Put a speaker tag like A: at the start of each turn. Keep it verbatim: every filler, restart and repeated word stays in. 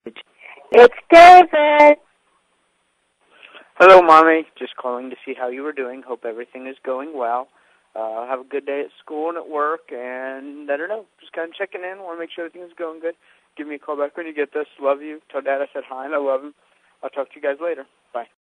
A: It's David.
B: Hello, Mommy. Just calling to see how you were doing. Hope everything is going well. Uh, have a good day at school and at work, and I don't know, just kind of checking in. Want to make sure everything's going good. Give me a call back when you get this. Love you. Tell Dad I said hi and I love him. I'll talk to you guys later. Bye.